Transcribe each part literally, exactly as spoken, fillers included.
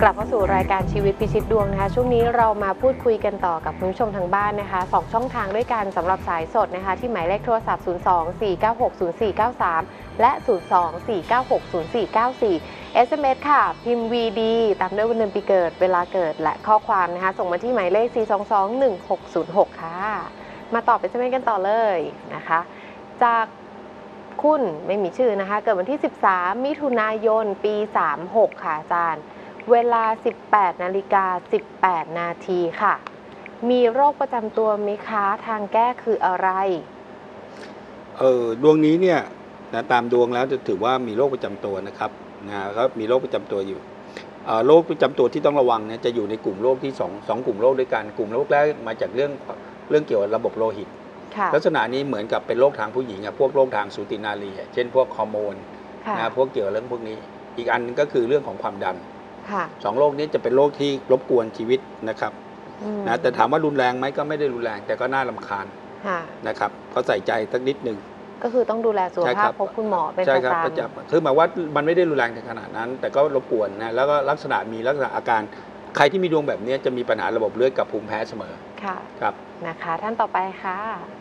กลับเข้าสู่รายการชีวิตพิชิตดวงนะคะช่วงนี้เรามาพูดคุยกันต่อกับคุณผู้ชมทางบ้านนะคะสองช่องทางด้วยกันสำหรับสายสดนะคะที่หมายเลขโทรศัพท์ ศูนย์ สอง สี่ เก้า หก ศูนย์ สี่ เก้า สาม และ ศูนย์ สอง สี่ เก้า หก ศูนย์ สี่ เก้า สี่ เอส เอ็ม เอส ค่ะ พิมพ์ วี ดี ตามด้วยวันเดือนปีเกิดเวลาเกิดและข้อความนะคะส่งมาที่หมายเลข สี่ สอง สอง หนึ่ง หก ศูนย์ หก ค่ะมาตอบเป็นเอส เอ็ม เอส กันต่อเลยนะคะจากคุณไม่มีชื่อนะคะเกิดวันที่ สิบสาม มิถุนายน ปี สามหก ค่ะอาจารย์เวลา สิบแปด นาฬิกา สิบแปด นาทีค่ะมีโรคประจำตัวไหมคะทางแก้คืออะไรเออดวงนี้เนี่ยนะตามดวงแล้วจะถือว่ามีโรคประจำตัวนะครับนะครับมีโรคประจำตัวอยู่โรคประจำตัวที่ต้องระวังเนี่ยจะอยู่ในกลุ่มโรคที่สองสองกลุ่มโรคด้วยกันกลุ่มโรคแรกมาจากเรื่องเรื่องเกี่ยวกับระบบโลหิตลักษณะนี้เหมือนกับเป็นโรคทางผู้หญิงพวกโรคทางสูตินารีเช่นพวกฮอร์โมนนะพวกเกี่ยวกับเรื่องพวกนี้อีกอันนึงก็คือเรื่องของความดันสองโรคนี้จะเป็นโรคที่รบกวนชีวิตนะครับนะแต่ถามว่ารุนแรงไหมก็ไม่ได้รุนแรงแต่ก็น่ารำคาญนะครับก็ใส่ใจสักนิดนึงก็คือต้องดูแลสุขภาพพบคุณหมอเป็นประจำคือหมายว่ามันไม่ได้รุนแรงถึงขนาดนั้นแต่ก็รบกวนนะแล้วก็ลักษณะมีลักษณะอาการใครที่มีดวงแบบนี้จะมีปัญหาระบบเลือดกับภูมิแพ้เสมอค่ะครับนะคะท่านต่อไปค่ะ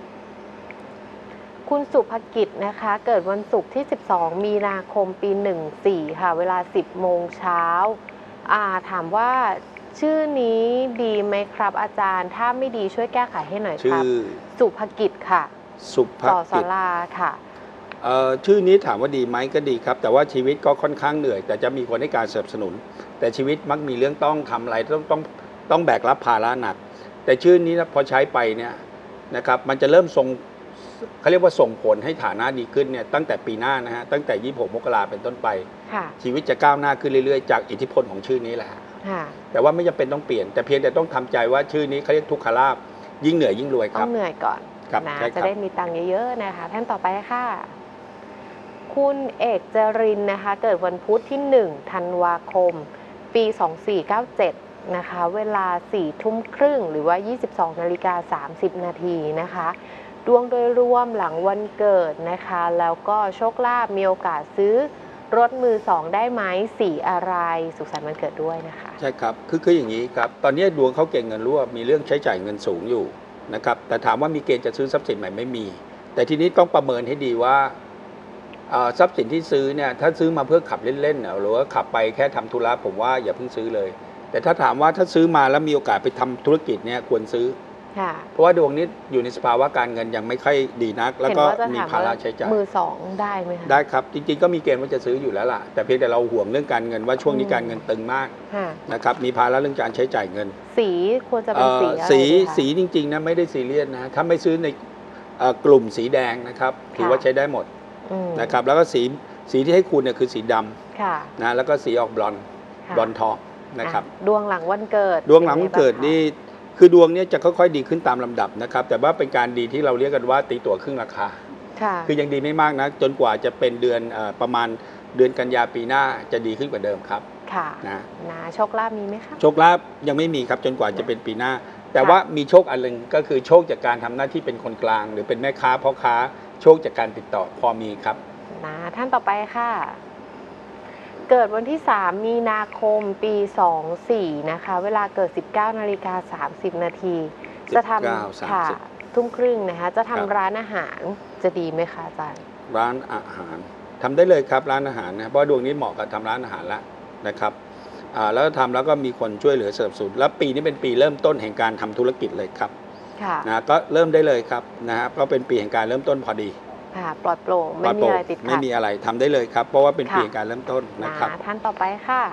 คุณสุภกิจนะคะเกิดวันศุกร์ที่สิบสองมีนาคมปีหนึ่งสี่ค่ะเวลาสิบโมงเช้าอ่าถามว่าชื่อนี้ดีไหมครับอาจารย์ถ้าไม่ดีช่วยแก้ไขให้หน่อยครับสุภกิจค่ะสุภกิจสลาค่ะชื่อนี้ถามว่าดีไหมก็ดีครับแต่ว่าชีวิตก็ค่อนข้างเหนื่อยแต่จะมีคนให้การสนับสนุนแต่ชีวิตมักมีเรื่องต้องทำอะไรต้องต้องต้องแบกรับภาระหนักแต่ชื่อนี้นะพอใช้ไปเนี่ยนะครับมันจะเริ่มส่งเขาเรียกว่าส่งผลให้ฐานะดีขึ้นเนี่ยตั้งแต่ปีหน้านะฮะตั้งแต่ยี่สิบหกมกราเป็นต้นไปชีวิตจะก้าวหน้าขึ้นเรื่อยๆจากอิทธิพลของชื่อนี้แหละแต่ว่าไม่จำเป็นต้องเปลี่ยนแต่เพียงแต่ต้องทำใจว่าชื่อนี้เขาเรียกทุกขลาภยิ่งเหนื่อยยิ่งรวยครับต้องเหนื่อยก่อนนะจะได้มีตังค์เยอะๆนะคะท่านต่อไปค่ะคุณเอกจรินนะคะเกิดวันพุธที่หนึ่งธันวาคมปีสองสี่เก้าเจ็ดนะคะเวลาสี่ทุ่มครึ่งหรือว่ายี่สิบสองนาฬิกาสามสิบนาทีนะคะดวงโดยรวมหลังวันเกิดนะคะแล้วก็โชคลาภมีโอกาสซื้อรถมือสองได้ไหมสีอะไรสุขสันต์วันเกิดด้วยนะคะใช่ครับคือคืออย่างนี้ครับตอนนี้ดวงเขาเก่งเงินรั่วมีเรื่องใช้จ่ายเงินสูงอยู่นะครับแต่ถามว่ามีเกณฑ์จะซื้อทรัพย์สินใหม่ไม่มีแต่ทีนี้ต้องประเมินให้ดีว่าทรัพย์สินที่ซื้อเนี่ยถ้าซื้อมาเพื่อขับเล่นๆหรือว่าขับไปแค่ทำธุระผมว่าอย่าเพิ่งซื้อเลยแต่ถ้าถามว่าถ้าซื้อมาแล้วมีโอกาสไปทำธุรกิจเนี่ยควรซื้อเพราะว่าดวงนี้อยู่ในสภาวะการเงินยังไม่ค่อยดีนักแล้วก็มีภาระใช้จ่ายมือสองได้ไหมคะได้ครับจริงๆก็มีเกณฑ์ว่าจะซื้ออยู่แล้วล่ะแต่เพียงแต่เราห่วงเรื่องการเงินว่าช่วงนี้การเงินตึงมากนะครับมีภาระเรื่องการใช้จ่ายเงินสีควรจะเป็นสีอะไรสีสีจริงๆนะไม่ได้ซีเรียสนะถ้าไม่ซื้อในกลุ่มสีแดงนะครับถือว่าใช้ได้หมดนะครับแล้วก็สีสีที่ให้คุณเนี่ยคือสีดำนะแล้วก็สีออกบลอนด์บลอนด์ทองนะครับดวงหลังวันเกิดดวงหลังวันเกิดนี่คือดวงนี้จะค่อยๆดีขึ้นตามลำดับนะครับแต่ว่าเป็นการดีที่เราเรียกกันว่าตีตั๋วครึ่งราคาคือยังดีไม่มากนะจนกว่าจะเป็นเดือนประมาณเดือนกันยาปีหน้าจะดีขึ้นกว่าเดิมครับค่ะนะนะโชคลาภมีไหมคะโชคลาภยังไม่มีครับจนกว่าจะเป็นปีหน้าแต่ว่ามีโชคอันหนึ่งก็คือโชคจากการทำหน้าที่เป็นคนกลางหรือเป็นแม่ค้าพ่อค้าโชคจากการติดต่อพอมีครับนะท่านต่อไปค่ะเกิดวันที่สามมีนาคมปีสองสี่นะคะเวลาเกิด สิบเก้านาฬิกาสามสิบนาทีจะทำค่ะทุ่มครึ่งนะคะจะทำร้านอาหารจะดีไหมคะอาจารย์ร้านอาหารทำได้เลยครับร้านอาหารนะเพราะดวงนี้เหมาะกับทำร้านอาหารแล้วนะครับแล้วทำแล้วก็มีคนช่วยเหลือสนับสนุนแล้วปีนี้เป็นปีเริ่มต้นแห่งการทำธุรกิจเลยครับนะก็เริ่มได้เลยครับนะครับก็เป็นปีแห่งการเริ่มต้นพอดีปลอดโปร่งไม่มีอะไรติดขัดไม่มีอะไรทำได้เลยครับเพราะว่าเป็นปีการเริ่มต้นนะครับท่านต่อไปค่ะ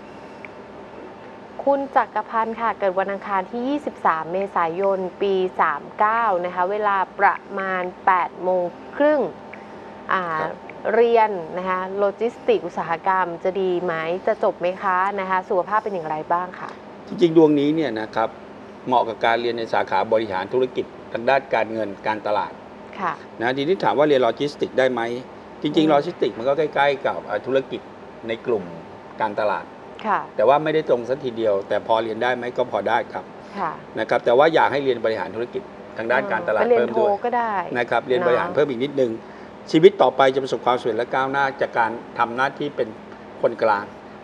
คุณจักรพันธ์ค่ะเกิดวันอังคารที่ยี่สิบสามเมษายนปีสามสิบเก้านะคะเวลาประมาณแปดโมงครึ่งเรียนนะคะโลจิสติกอุตสาหกรรมจะดีไหมจะจบไหมคะนะคะสุขภาพเป็นอย่างไรบ้างค่ะจริงๆดวงนี้เนี่ยนะครับเหมาะกับการเรียนในสาขาบริหารธุรกิจทางด้านการเงินการตลาดนะทีนี้ถามว่าเรียนโลจิสติกได้ไหมจริงๆโลจิสติกมันก็ใกล้ๆกับธุรกิจในกลุ่มการตลาดแต่ว่าไม่ได้ตรงสักทีเดียวแต่พอเรียนได้ไหมก็พอได้ครับนะครับแต่ว่าอยากให้เรียนบริหารธุรกิจทางด้านการตลาดเพิ่มด้วยนะครับเรียนบริหารเพิ่มอีกนิดนึงชีวิตต่อไปจะประสบความสำเร็จและก้าวหน้าจากการทำหน้าที่เป็นคนกลาง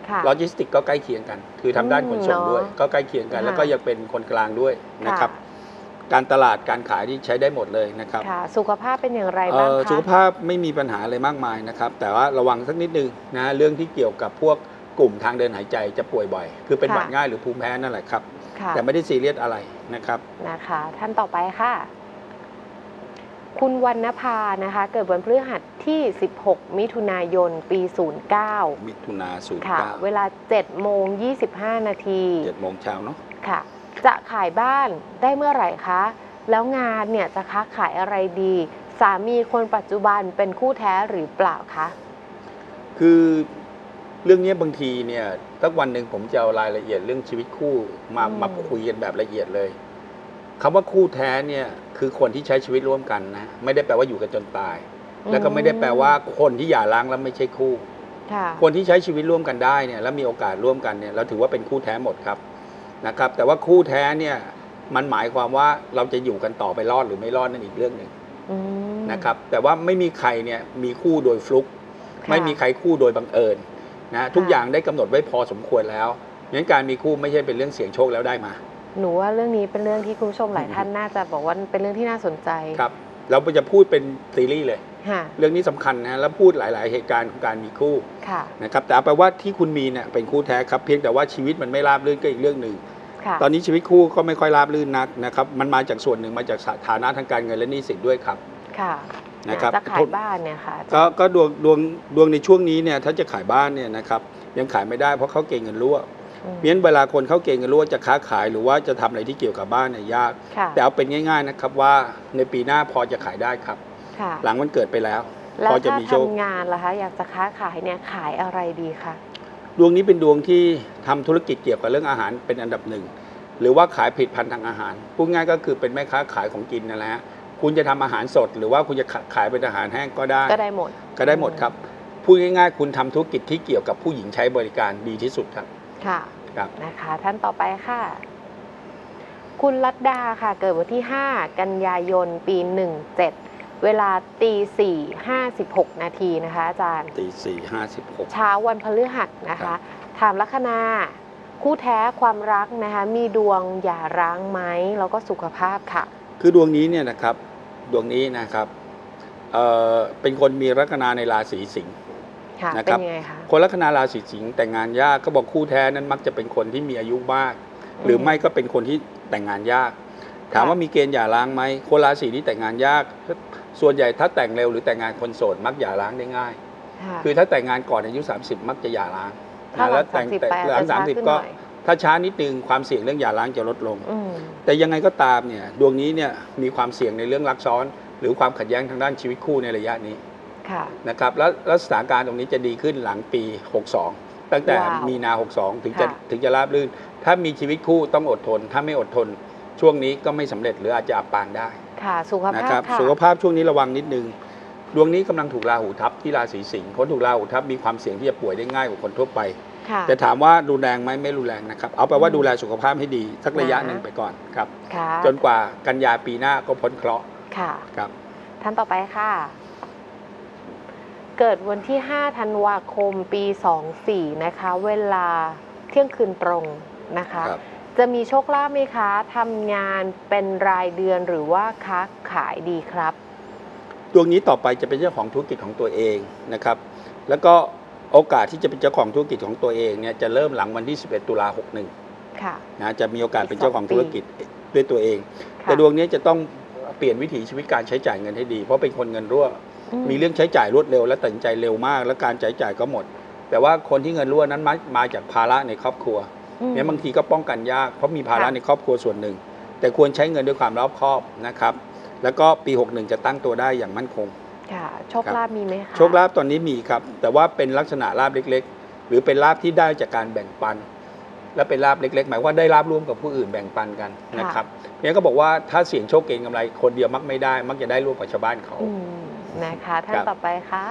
ค่ะโลจิสติกก็ใกล้เคียงกัน คือทำด้านขนส่งด้วยเนอะก็ใกล้เคียงกันค่ะแล้วก็ยังเป็นคนกลางด้วยนะครับ การตลาดการขายที่ใช้ได้หมดเลยนะครับค่ะ สุขภาพเป็นอย่างไรเอ่บ้างอคะสุขภาพไม่มีปัญหาอะไรมากมายนะครับ แต่ว่าระวังสักนิดนึงนะ เรื่องที่เกี่ยวกับพวกกลุ่มทางเดินหายใจจะป่วยบ่อย คือเป็นหวัดค่ะง่ายหรือภูมิแพ้นั่นแหละครับค่ะแต่ไม่ได้ซีเรียสอะไรนะครับนะคะ ท่านต่อไปค่ะ คุณวรรณภานะคะ เกิดวันพฤหัสที่ สิบหก มิถุนายน ปี ศูนย์เก้ามิถุนาศูนย์ค่ะเก้าเวลา เจ็ดโมงยี่สิบห้า นาทีเจ็ดโมงเช้าเนาะค่ะ จะขายบ้านได้เมื่อไหร่คะ แล้วงานเนี่ยจะค้าขายอะไรดี สามีคนปัจจุบันเป็นคู่แท้หรือเปล่าคะคือเรื่องนี้บางทีเนี่ยสักวันหนึ่งผมจะเอารายละเอียดเรื่องชีวิตคู่มาอืมมาคุยกันแบบละเอียดเลยคำว่าคู่แท้เนี่ยคือคนที่ใช้ชีวิตร่วมกันนะ ไม่ได้แปลว่าอยู่กันจนตาย แล้วก็ไม่ได้แปลว่าคนที่หย่าร้างแล้วไม่ใช่คู่ค่ะคนที่ใช้ชีวิตร่วมกันได้เนี่ยแล้วมีโอกาสร่วมกันเนี่ยเราถือว่าเป็นคู่แท้หมดครับนะครับ แต่ว่าคู่แท้เนี่ยมันหมายความว่าเราจะอยู่กันต่อไปรอดหรือไม่รอดนั่นอีกเรื่องหนึ่งอืมนะครับ แต่ว่าไม่มีใครเนี่ยมีคู่โดยฟลุกค่ะไม่มีใครคู่โดยบังเอิญนะทุกอย่างได้กำหนดไว้พอสมควรแล้วงั้นการมีคู่ไม่ใช่เป็นเรื่องเสี่ยงโชคแล้วได้มาหนูว่าเรื่องนี้เป็นเรื่องที่คุณผู้ชมหลายท่านน่าจะบอกว่าเป็นเรื่องที่น่าสนใจครับเราจะพูดเป็นซีรีส์เลยค่ะเรื่องนี้สำคัญนะแล้วพูดหลาย ๆ เหตุการณ์ของการมีคู่ค่ะนะครับแต่เอาไปว่าที่คุณมีเนี่ยเป็นคู่แท้ครับเพียงแต่ว่าชีวิตมันไม่ราบรื่นก็อีกเรื่องหนึ่งค่ะตอนนี้ชีวิตคู่ก็ไม่ค่อยราบรื่นนักนะครับมันมาจากส่วนหนึ่งมาจากฐานะทางการเงินและหนี้สินด้วยครับค่ะนะครับจะขายบ้านเนี่ยค่ะก็ก็ดวงดวงดวงในช่วงนี้เนี่ยถ้าจะขายบ้านเนี่ยนะครับยังขายไม่ได้เพราะเขาเก่งเงินรั่วอืมเพราะฉะนั้นเวลาคนเขาเก่งเงินรั่วจะค้าขายหรือว่าจะทำอะไรที่เกี่ยวกับบ้านเนี่ยยากค่ะแต่เอาเป็นง่ายๆนะครับว่าในปีหน้าพอจะขายได้ครับค่ะหลังวันเกิดไปแล้วแล้พวอจะถ้ามีโชคทำงานล่ะคะ อยากจะค้าขายเนี่ยขายอะไรดีคะดวงนี้เป็นดวงที่ทำธุรกิจเกี่ยวกับเรื่องอาหารเป็นอันดับหนึ่งหรือว่าขายผลิตภัณฑ์ทางอาหารพูดง่ายก็คือเป็นแม่ค้าขายของกินนั่นแหละฮะคุณจะทำอาหารสด หรือว่าคุณจะขายเป็นอาหารแห้งก็ได้ก็ได้หมดก็ได้หมดครับพูดง่ายๆ คุณทำธุรกิจที่เกี่ยวกับผู้หญิงใช้บริการดีที่สุดครับค่ะครับนะคะ ท่านต่อไปค่ะ คุณลัดดาค่ะ เกิดวันที่ ห้า กันยายน ปี หนึ่งเจ็ด เวลาตีสี่ห้าสิบหกนาทีนะคะอาจารย์ตีสี่ห้าสิบหกเช้าวันพฤหัสนะครัคะบถามลัคนา คู่แท้ความรักนะคะ มีดวงหย่าร้างไหม แล้วก็สุขภาพค่ะคือดวงนี้เนี่ยนะครับดวงนี้นะครับเอ่อเป็นคนมีลัคนาในราศีสิงห์ค่ะนะเป็ครันบยังไงคะคนลัคนาราศีสิงห์แต่งงานยากก็บอกคู่แท้นั้นมักจะเป็นคนที่มีอายุมาก หรือไม่ก็เป็นคนที่แต่งงานยาก ถามว่ามีเกณฑ์หย่าร้างไหมคนราศีนี้แต่งงานยาก ส่วนใหญ่ถ้าแต่งเร็วหรือแต่งงานคนโสดมักหย่าร้างได้ง่ายค่ะคือถ้าแต่งงานก่อนอายุสามสิบมักจะหย่าร้างถ้าหลังแล้วแต่งสามสิบแต่ไปหลังจะสาช้ามสิบขึ้นก็หน่อยถ้าช้านิดนึงความเสี่ยงเรื่องหย่าร้างจะลดลงอืมแต่ยังไงก็ตามเนี่ยดวงนี้เนี่ยมีความเสี่ยงในเรื่องรักซ้อน หรือความขัดแย้งทางด้านชีวิตคู่ในระยะนี้ค่ะนะครับแล้วแล้วสถานการณ์ตรงนี้จะดีขึ้นหลังปี หกสอง ตั้งแต่ว้าวมีนา หกสอง ถึงจะค่ะถึงจะราบรื่น ถ้ามีชีวิตคู่ต้องอดทน ถ้าไม่อดทน ช่วงนี้ก็ไม่สำเร็จหรืออาจจะอับปางได้ค่ะ สุขนะภาครัพบค่ะสุขภาพช่วงนี้ระวังนิดนึงดวงนี้กำลังถูกราหูทับที่ราศีสิงห์คนถูกราหูทับมีความเสี่ยงที่จะป่วยได้ง่ายกว่าคนทั่วไปค่ะแต่ถามว่ารุนแรงไหมไม่รุนแรงนะครับเอาไปว่าอืมดูแลสุขภาพให้ดีสักระยะนะหนึ่งไปก่อนครับค่ะจนกว่ากันยาปีหน้าก็พ้นเคราะห์ค่ะครับท่านต่อไปค่ะ เกิดวันที่ ห้า ธันวาคม ปี สองสี่ นะคะ เวลาเที่ยงคืนตรงนะคะครับจะมีโชคลาภไหมคะทำงานเป็นรายเดือนหรือว่าค้าขายดีครับดวงนี้ต่อไปจะเป็นเจ้าของธุรกิจของตัวเองนะครับ แล้วก็โอกาสที่จะเป็นเจ้าของธุรกิจของตัวเองเนี่ยจะเริ่มหลังวันที่ สิบเอ็ด ตุลาหกสิบเอ็ดค่ะนะจะมีโอกาสอีกเป็นเจ้าของสองปีธุรกิจด้วยตัวเองค่ะแต่ดวงนี้จะต้องเปลี่ยนวิถีชีวิตการใช้จ่ายเงินให้ดี เพราะเป็นคนเงินรั่วอืมีเรื่องใช้จ่ายรวดเร็วและตัดสินใจเร็วมาก และการใช้จ่ายก็หมด แต่ว่าคนที่เงินรั่วนั้นมามาจากภาระในครอบครัวอืมเนี่ยบางทีก็ป้องกันยากเพราะมีภาระค่ะในครอบครัวส่วนหนึ่ง แต่ควรใช้เงินด้วยความรอบคอบนะครับ แล้วก็ปี หกสิบเอ็ด จะตั้งตัวได้อย่างมั่นคงค่ะ โชคลาภมีไหมคะโชคลาภตอนนี้มีครับ แต่ว่าเป็นลักษณะลาภเล็กๆ หรือเป็นลาภที่ได้จากการแบ่งปัน และเป็นลาภเล็กๆ หมายว่าได้ลาภร่วมกับผู้อื่นแบ่งปันกันนะครับเนี่ยก็บอกว่าถ้าเสี่ยงโชคเก่งกำไรคนเดียวมักไม่ได้ มักจะได้ร่วมกับชาวบ้านเขาอืมนะคะ ท่านครับต่อไปค่ะ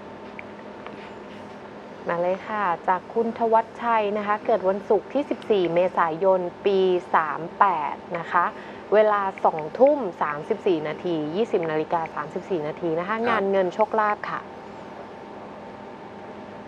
มาเลยค่ะ จากคุณทวัชชัยนะคะ เกิดวันศุกร์ที่ สิบสี่ เมษายน ปี สามแปด นะคะ เวลา สองทุ่มสามสิบสี่ นาที ยี่สิบ นาฬิกา สามสิบสี่ นาทีนะคะ งานเงินโชคลาภค่ะด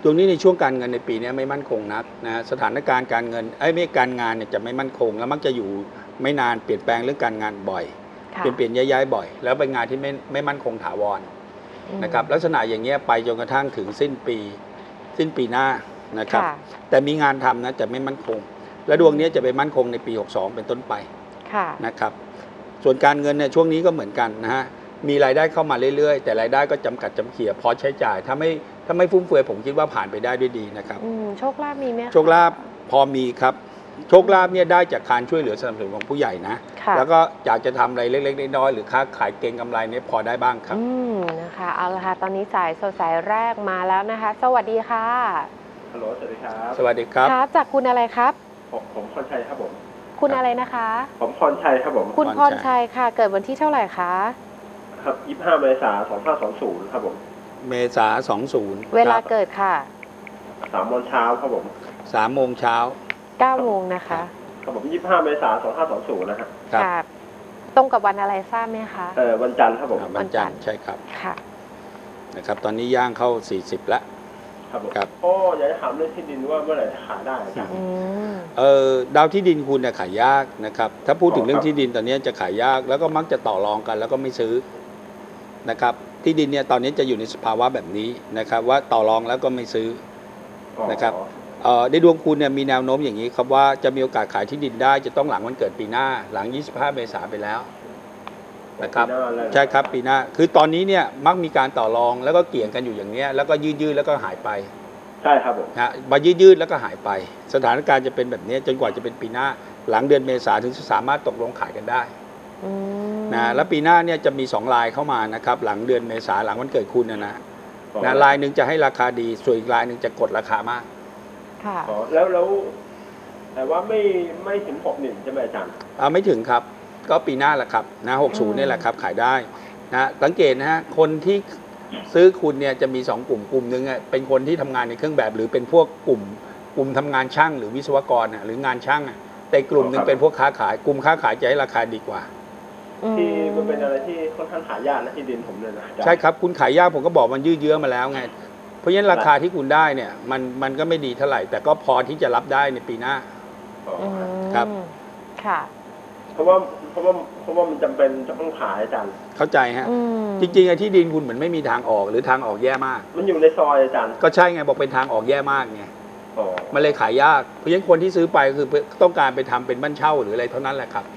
วงนี้ในช่วงการเงินในปีนี้ไม่มั่นคงนักนะฮะสถานการณ์การเงินไอ้ไม่การงานเนี่ยจะไม่มั่นคง แล้วมักจะอยู่ไม่นานเปลี่ยนแปลงเรื่องการงานบ่อยเปลี่ยนเปลี่ยนย้ายๆบ่อย แล้วเป็นงานที่ไม่ไม่มั่นคงถาวรนะครับลักษณะอย่างเงี้ยไปจนกระทั่งถึงสิ้นปีสิ้นปีหน้านะครับแต่มีงานทำนะจะไม่มั่นคง และดวงนี้จะไปมั่นคงในปีหกสองเป็นต้นไปนะครับส่วนการเงินเนี่ยช่วงนี้ก็เหมือนกันนะฮะมีรายได้เข้ามาเรื่อยๆแต่รายได้ก็จำกัดจำเขี่ยพอใช้จ่ายถ้าไม่ถ้าไม่ฟุ่มเฟือยผมคิดว่าผ่านไปได้ด้วยดีนะครับโชคลาภมีไหมโชคลาภพอมีครับโชคลาภเนี่ยได้จากการช่วยเหลือสนับสนุนของผู้ใหญ่นะแล้วก็อยากจะทำอะไรเล็กๆน้อยๆหรือค้าขายเก็งกำไรเนี่ยพอได้บ้างครับอืมนะคะเอาละค่ะตอนนี้สายสดสายแรกมาแล้วนะคะ สวัสดีค่ะฮัลโหลสวัสดีครับสวัสดีครับครับจากคุณอะไรครับผมผมพรชัยครับผมคุณอะไรนะคะผมพรชัยครับผมคุณพรชัยค่ะเกิดวันที่เท่าไหร่คะครับยี่สิบห้าเมษายนสองพันห้าร้อยยี่สิบครับผมเมษาสองศูนย์เวลาเกิดค่ะสามโมงเช้าครับผมสามโมงเช้าเก้าโมงนะคะครับผมยี่สิบห้าเมษายนสองพันห้าร้อยยี่สิบนะฮะครับตรงกับวันอะไรทราบไหมคะเออวันจันทร์ครับผมวันจันทร์ใช่ครับค่ะนะครับตอนนี้ย่างเข้าสี่สิบแล้วครับผมครับโอ้อยากจะถามเรื่องที่ดินว่าเมื่อไหร่จะขายได้ครับเออดาวที่ดินคุณเนี่ยขายยากนะครับถ้าพูดถึงเรื่องที่ดินตอนนี้จะขายยากแล้วก็มักจะต่อรองกันแล้วก็ไม่ซื้อนะครับที่ดินเนี่ยตอนนี้จะอยู่ในสภาวะแบบนี้นะครับว่าต่อรองแล้วก็ไม่ซื้อนะครับในดวงคุณเนี่ยมีแนวโน้มอย่างนี้ครับว่าจะมีโอกาสขายที่ดินได้จะต้องหลังวันเกิดปีหน้าหลังยี่สิบห้าเมษายนไปแล้วนะครับใช่ครับปีหน้าคือตอนนี้เนี่ยมักมีการต่อรองแล้วก็เกี่ยงกันอยู่อย่างนี้แล้วก็ยืดยืดแล้วก็หายไปใช่ครับผมนะมายืดยืดแล้วก็หายไปสถานการณ์จะเป็นแบบนี้จนกว่าจะเป็นปีหน้าหลังเดือนเมษายนถึงจะสามารถตกลงขายกันได้นะแล้วปีหน้าเนี่ยจะมีสองลายเข้ามานะครับหลังเดือนเมษายนหลังวันเกิดคุณนะนะนะลายหนึ่งจะให้ราคาดีส่วนอีกลายหนึ่งจะกดราคามากค่ะแล้วแล้วแต่ว่าไม่ไม่ถึงหกหนึ่งใช่ไหมอาจารย์อ่าไม่ถึงครับก็ปีหน้าแหละครับนะหกสิบนี่แหละครับขายได้นะสังเกตนะฮะคนที่ซื้อคุณเนี่ยจะมีสองกลุ่มกลุ่มหนึ่งเป็นคนที่ทำงานในเครื่องแบบหรือเป็นพวกกลุ่มกลุ่มทำงานช่างหรือวิศวกรหรืองานช่างแต่กลุ่มหนึ่งเป็นพวกค้าขายกลุ่มค้าขายจะให้ราคาดีกว่าที่มันเป็นอะไรที่ค่อนข้างหายากนะที่ดินผมเลยนะใช่ครับคุณขายยากผมก็บอกมันยืดเยื้อมาแล้วไงเพราะฉะนั้นราคาที่คุณได้เนี่ยมันมันก็ไม่ดีเท่าไหร่แต่ก็พอที่จะรับได้ในปีหน้าครับค่ะเพราะว่าเพราะว่าเพราะว่ามันจำเป็นจะต้องขายอาจารย์เข้าใจฮะจริงๆไอ้ที่ดินคุณเหมือนไม่มีทางออกหรือทางออกแย่มากมันอยู่ในซอยอาจารย์ก็ใช่ไงบอกเป็นทางออกแย่มากไงมันเลยขายยากเพราะฉะนั้นคนที่ซื้อไปคือต้องการไปทำเป็นบ้านเช่าหรืออะไรเท่านั้นแหละครับ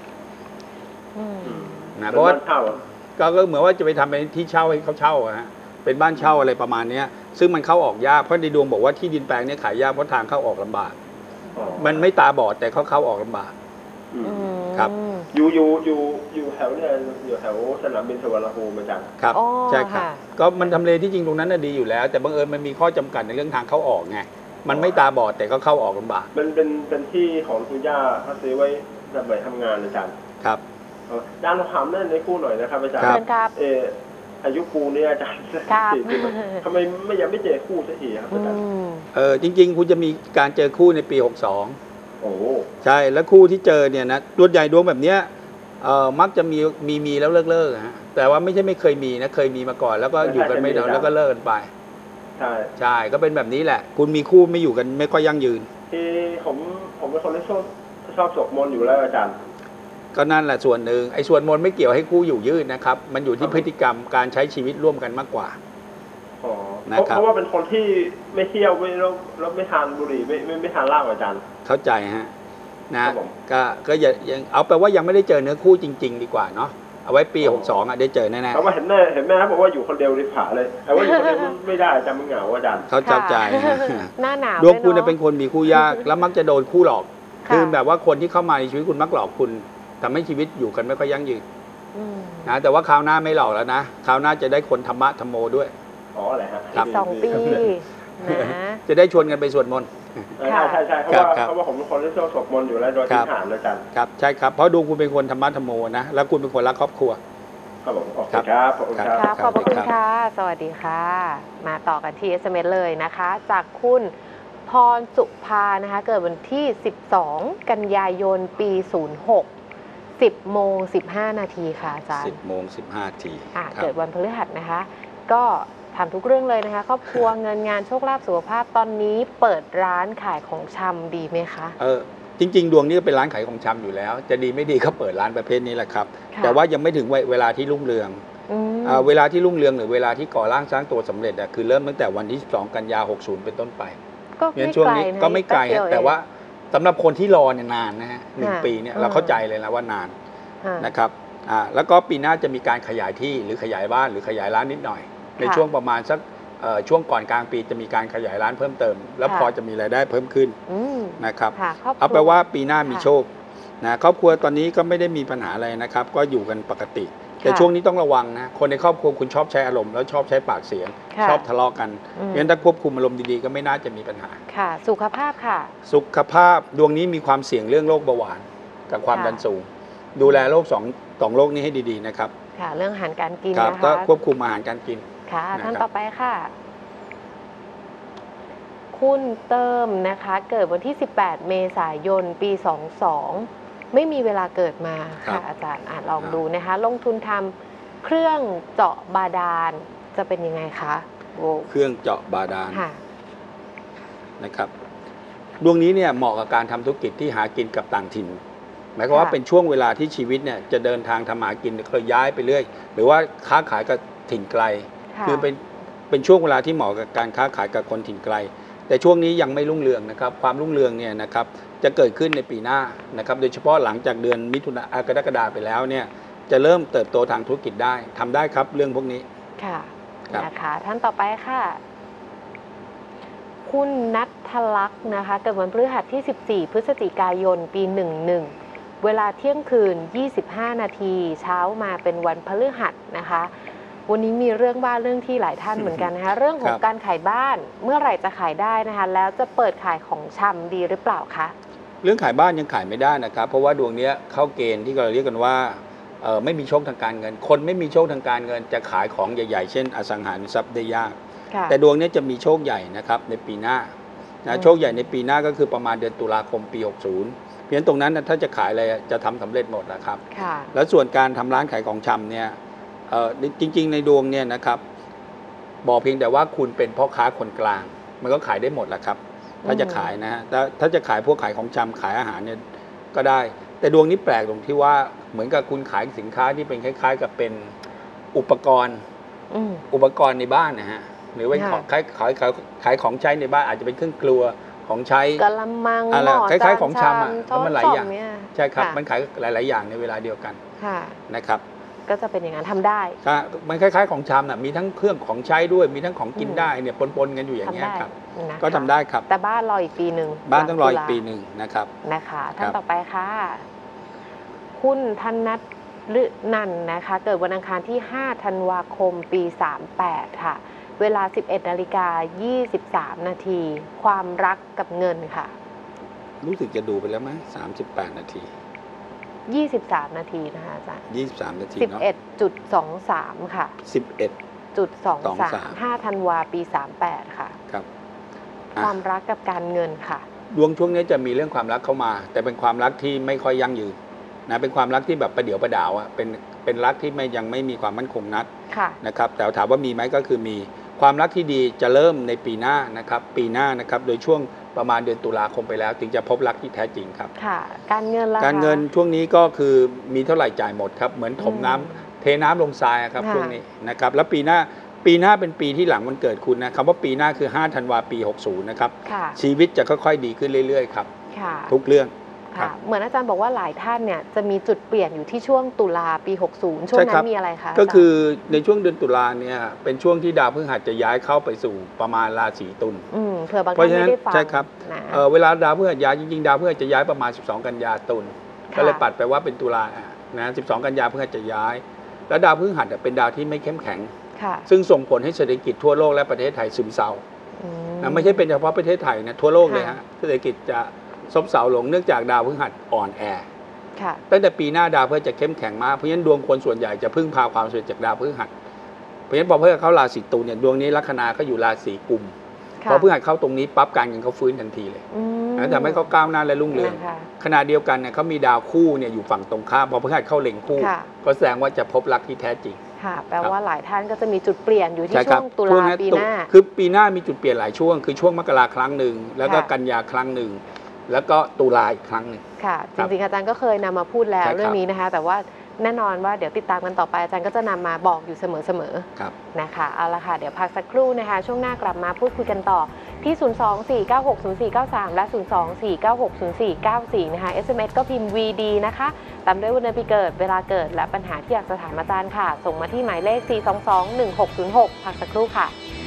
นะเพราะว่าก็เหมือนว่าจะไปทำเป็นที่เช่าให้เขาเช่าฮะเป็นบ้านเช่าอะไรประมาณนี้ซึ่งมันเข้าออกยากเพราะในดวงบอกว่าที่ดินแปลงนี้ขายยากเพราะทางเข้าออกลำบากมันไม่ตาบอดแต่เขาเข้าออกลำบากครับอยู่อยู่อยู่อยู่แถวเนี่ยอยู่แถวสนามบินสุวรรณภูมิจังครับใช่ครับก็มันทำเลที่จริงตรงนั้นน่ะดีอยู่แล้วแต่บังเอิญมันมีข้อจำกัดในเรื่องทางเข้าออกไงมันไม่ตาบอดแต่ก็เข้าออกลำบากมันเป็นเป็นที่ของคุณย่าเขาซื้อไว้สำหรับทำงานอาจารย์ครับอาจารย์ถามนั่นในคู่หน่อยนะครับอาจารย์เอออายุปูเนี่ยอาจารย์ทำไมไม่ยังไม่เจอคู่สักทีครับอาจารย์เออจริงๆคุณจะมีการเจอคู่ในปีหกสองโอ้ใช่แล้วคู่ที่เจอเนี่ยนะตัวใหญ่ดวงแบบเนี้ยเอ่อมักจะมีมีมีแล้วเลิกเลิกฮะแต่ว่าไม่ใช่ไม่เคยมีนะเคยมีมาก่อนแล้วก็อยู่กันไม่นานแล้วก็เลิกกันไปใช่ใช่ก็เป็นแบบนี้แหละคุณมีคู่ไม่อยู่กันไม่ค่อยยั่งยืนที่ผมผมเป็นคนที่ชอบชอบสวดมนต์อยู่แล้วอาจารย์ก็นั่นแหละส่วนหนึ่งไอ้ส่วนมนต์ไม่เกี่ยวให้คู่อยู่ยืดนะครับมันอยู่ที่พฤติกรรมการใช้ชีวิตร่วมกันมากกว่าเพราะว่าเป็นคนที่ไม่เที่ยวไม่แล้วแล้วไม่ทานบุหรี่ไม่ไม่ไม่ทานเหล้าอาจารย์เข้าใจฮะนะก็ก็อย่ายังเอาไปว่ายังไม่ได้เจอเนื้อคู่จริงๆดีกว่าเนาะเอาไว้ปีหกสองอ่ะได้เจอแน่ๆเขาว่าเห็นแม่เห็นแม่เขาบอกว่าอยู่คนเดียวริมผาเลยแต่ว่าอยู่คนเดียวไม่ได้อาจารย์มันเหงาอาจารย์เขาใจหน้าหนาวดวงคุณเป็นคนมีคู่ยากแล้วมักจะโดนคู่หลอกคือแบบว่าคนที่เข้ามาในชีวิตคุณมักหลอกคุณทำให้ชีวิตอยู่กันไม่ค่อยยั่งยืนนะแต่ว่าคราวหน้าไม่หลอกแล้วนะคราวหน้าจะได้คนธรรมะธรรมโมด้วยอ๋ออะไรฮะสองปีนะจะได้ชวนกันไปสวดมนต์ใช่ใช่ใช่เพราะว่าเพราะว่าผมเป็นคนที่ชอบสวดมนต์อยู่แล้วโดยพื้นฐานเลยจันครับใช่ครับเพราะดูคุณเป็นคนธรรมะธรรมโมนะแล้วคุณเป็นคนรักครอบครัวครับผมขอบคุณครับขอบคุณครับขอบคุณค่ะสวัสดีค่ะมาต่อกันที่ เอส เอ็ม เอส เลยนะคะจากคุณพรสุภานะคะเกิดวันที่สิบสองกันยายนปีศูนย์หก สิบโมงสิบห้านาทีค่ะอาจารย์สิบโมงสิบห้านาทีเกิดวันพฤหัสนะคะก็ถามทุกเรื่องเลยนะคะครอบครัวเงินงานโชคลาภสุขภาพตอนนี้เปิดร้านขายของชำดีไหมคะเออจริงๆดวงนี้ก็เป็นร้านขายของชำอยู่แล้ว จะดีไม่ดีก็เปิดร้านประเภทนี้แหละครับแต่ว่ายังไม่ถึงเวลาที่รุ่งเรืองเวลาที่รุ่งเรืองหรือเวลาที่ก่อร่างสร้างตัวสำเร็จคือเริ่มตั้งแต่วันที่สิบสองกันยาหกสิบเป็นต้นไปก็ไม่ไกลก็ไม่ไกลแต่ว่าสำหรับคนที่รอเนี่ยนานนะฮะหนึ่งปีเนี่ยเราเข้าใจเลยนะว่านานนะครับอ่าแล้วก็ปีหน้าจะมีการขยายที่หรือขยายบ้านหรือขยายร้านนิดหน่อยในช่วงประมาณสักช่วงก่อนกลางปีจะมีการขยายร้านเพิ่มเติมแล้วพอจะมีรายได้เพิ่มขึ้นนะครับเอาแปลว่าปีหน้ามีโชคนะครอบครัวตอนนี้ก็ไม่ได้มีปัญหาอะไรนะครับก็อยู่กันปกติแต่ช่วงนี้ต้องระวังนะคนในครอบครัวคุณชอบใช้อารมณ์แล้วชอบใช้ปากเสียงชอบทะเลาะกันเพราะฉะนั้นถ้าควบคุมอารมณ์ดีๆก็ไม่น่าจะมีปัญหาค่ะสุขภาพค่ะสุขภาพดวงนี้มีความเสี่ยงเรื่องโรคเบาหวานกับความดันสูงดูแลโรคสองสองโรคนี้ให้ดีๆนะครับค่ะเรื่องอาหารการกินนะคะก็ควบคุมอาหารการกินค่ะท่านต่อไปค่ะคุณเติมนะคะเกิดวันที่สิบแปดเมษายนปีสองสองไม่มีเวลาเกิดมาค่ะอาจารย์อ่านลองดูนะคะลงทุนทำเครื่องเจาะบาดาลจะเป็นยังไงคะเครื่องเจาะบาดาลนะครับดวงนี้เนี่ยเหมาะกับการทำธุรกิจที่หากินกับต่างถิ่นหมายความว่าเป็นช่วงเวลาที่ชีวิตเนี่ยจะเดินทางทำหากินเคยย้ายไปเรื่อยหรือว่าค้าขายกับถิ่นไกลคือเป็นเป็นช่วงเวลาที่เหมาะกับการค้าขายกับคนถิ่นไกลแต่ช่วงนี้ยังไม่รุ่งเรืองนะครับความรุ่งเรืองเนี่ยนะครับจะเกิดขึ้นในปีหน้านะครับโดยเฉพาะหลังจากเดือนมิถุนายนกรกฎาคมไปแล้วเนี่ยจะเริ่มเติบโตทางธุรกิจได้ทำได้ครับเรื่องพวกนี้ค่ะนะคะท่านต่อไปค่ะคุณนัทลักษณ์นะคะเกิดวันพฤหัสที่สิบสี่พฤศจิกายนปีหนึ่งหนึ่งเวลาเที่ยงคืนยี่สิบห้านาทีเช้ามาเป็นวันพฤหัสนะคะวันนี้มีเรื่องบ้านเรื่องที่หลายท่านเหมือนกันนะคะเรื่องของการขายบ้านเมื่อไหร่จะขายได้นะคะแล้วจะเปิดขายของชำดีหรือเปล่าคะเรื่องขายบ้านยังขายไม่ได้นะครับเพราะว่าดวงนี้เข้าเกณฑ์ที่เราเรียกกันว่าไม่มีโชคทางการเงินคนไม่มีโชคทางการเงินจะขายของใหญ่ๆเช่นอสังหาริมทรัพย์ได้ยากแต่ดวงนี้จะมีโชคใหญ่นะครับในปีหน้านะโชคใหญ่ในปีหน้าก็คือประมาณเดือนตุลาคมปีหกสิบเพราะฉะนั้นตรงนั้นถ้าจะขายอะไรจะทำสำเร็จหมดนะครับแล้วส่วนการทำร้านขายของชำเนี่ยจริงๆในดวงเนี่ยนะครับบอกเพียงแต่ว่าคุณเป็นพ่อค้าคนกลางมันก็ขายได้หมดแหละครับถ้าจะขายนะฮะถ้าจะขายพวกขายของชำขายอาหารเนี่ยก็ได้แต่ดวงนี้แปลกตรงที่ว่าเหมือนกับคุณขายสินค้าที่เป็นคล้ายๆกับเป็นอุปกรณ์อุปกรณ์ในบ้านนะฮะหรือเป็นของขายขายขายของใช้ในบ้านอาจจะเป็นเครื่องครัวของใช้กะละมังอะไรคล้ายๆของชำอ่ะมันหลายอย่างใช่ครับมันขายหลายๆอย่างในเวลาเดียวกันนะครับก็จะเป็นอย่างนั้นทำได้มันคล้ายๆของชำน่ะมีทั้งเครื่องของใช้ด้วยมีทั้งของกินได้เนี่ยปนๆกันอยู่อย่างนี้ครับก็ทำได้ครับแต่บ้านรออีกปีหนึ่งบ้านต้องรออีกปีหนึ่งนะครับนะคะท่านต่อไปค่ะคุณธนัทฤนันท์นะคะเกิดวันอังคารที่ห้าธันวาคมปีสามแปดค่ะเวลาสิบเอ็ดนาฬิกายี่สิบสามนาทีความรักกับเงินค่ะรู้สึกจะดูไปแล้วไหมสามสิบแปดนาทียี่สิบสามนาทีนะคะอาจารย์ยี่สิบสามนาทีสิบเอ็ดจุดสองสามค่ะสิบเอ็ดจุดสองสามห้าธันวาปีสามแปดค่ะครับความรักกับการเงินค่ะดวงช่วงนี้จะมีเรื่องความรักเข้ามาแต่เป็นความรักที่ไม่ค่อยยั่งยืนนะเป็นความรักที่แบบประเดี๋ยวประดาวอ่ะเป็นเป็นรักที่ไม่ยังไม่มีความมั่นคงนักนะครับแต่ถามว่ามีไหมก็คือมีความรักที่ดีจะเริ่มในปีหน้านะครับปีหน้านะครับโดยช่วงประมาณเดือนตุลาคมไปแล้วถึงจะพบรักที่แท้จริงครับค่ะการเงินล่ะการเงินช่วงนี้ก็คือมีเท่าไหร่จ่ายหมดครับเหมือนถมน้ำเทน้ำลงทรายครับช่วงนี้นะครับแล้วปีหน้าปีหน้าเป็นปีที่หลังวันเกิดคุณนะคำว่าปีหน้าคือห้าธันวาปีหกสิบนะครับชีวิตจะค่อยๆดีขึ้นเรื่อยๆครับทุกเรื่องค่ะเหมือนอาจารย์บอกว่าหลายท่านเนี่ยจะมีจุดเปลี่ยนอยู่ที่ช่วงตุลาปีหกสิบช่วงนั้นมีอะไรคะก็คือในช่วงเดือนตุลาเนี่ยเป็นช่วงที่ดาวพฤหัสจะย้ายเข้าไปสู่ประมาณราศีตุลเผื่อบางท่านไม่ได้ฟังใช่ครับเวลาดาวพฤหัสย้ายจริงๆดาวพฤหัสจะย้ายประมาณสิบสองกันยาตุลก็เลยปัดไปว่าเป็นตุลานะสิบสองกันยาพฤหัสจะย้ายแล้วดาวพฤหัสเป็นดาวที่ไม่เข้มแข็งซึ่งส่งผลให้เศรษฐกิจทั่วโลกและประเทศไทยซึมเศร้านะไม่ใช่เป็นเฉพาะประเทศไทยนะทั่วโลกเลยฮะเศรษฐกิจจะซบเซาลงเนื่องจากดาวพฤหัสอ่อนแอตั้งแต่ปีหน้าดาวพฤหัสจะเข้มแข็งมากเพราะฉะนั้นดวงคนส่วนใหญ่จะพึ่งพาความสำเร็จจากดาวพฤหัสเพราะฉะนั้นพอพฤหัสเข้าราศีตุลเนี่ยดวงนี้ลัคนาเขาอยู่ราศีกุมพอพฤหัสเข้าตรงนี้ปั๊บการเงินเขาฟื้นทันทีเลยนะทำให้เขาก้าวหน้าและรุ่งเรืองขณะเดียวกันเนี่ยเขามีดาวคู่เนี่ยอยู่ฝั่งตรงข้ามพอพฤหัสเข้าเล็งคู่ก็แสดงว่าจะพบรักที่แท้จริงค่ะแปลว่าหลายท่านก็จะมีจุดเปลี่ยนอยู่ที่ใช่คช่รัวบงตุช่วงลานั้นปีหน้าคือปีหน้ามีจุดเปลี่ยนหลายช่วง คือช่วงมกราครั้งหนึ่งแล้วก็ค่ะกันยาครั้งหนึ่งแล้วก็ตุลาอีกครั้งหนึ่งค่ะคจรับริงๆอาจารย์ก็เคยนำมาพูดแล้วใช่ครับเรื่องนี้นะคะ แต่ว่าแน่นอนว่าเดี๋ยวติดตามกันต่อไปอาจารย์ก็จะนำมาบอกอยู่เสมอครับๆนะคะเอาละค่ะเดี๋ยวพักสักครู่นะคะช่วงหน้ากลับมาพูดคุยกันต่อที่ ศูนย์ สอง สี่ เก้า หก ศูนย์ สี่ เก้า สาม และ ศูนย์ สอง สี่ เก้า หก ศูนย์ สี่ เก้า สี่ นะคะ เอส เอ็ม เอส ก็พิมพ์ วี ดี นะคะตามด้วยวันเดือนปีเกิดเวลาเกิดและปัญหาที่อยากจะถามอาจารย์ค่ะ ส่งมาที่หมายเลข สี่ สอง สอง หนึ่ง หก ศูนย์ หก พักสักครู่ค่ะ